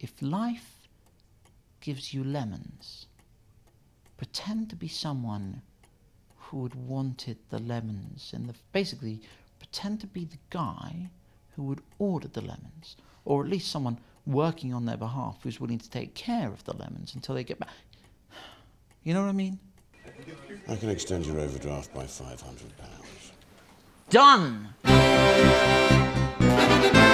if life gives you lemons, pretend to be someone who had wanted the lemons basically pretend to be the guy who would order the lemons, or at least someone working on their behalf who's willing to take care of the lemons until they get back. You know what I mean? I can extend your overdraft by £500. Done!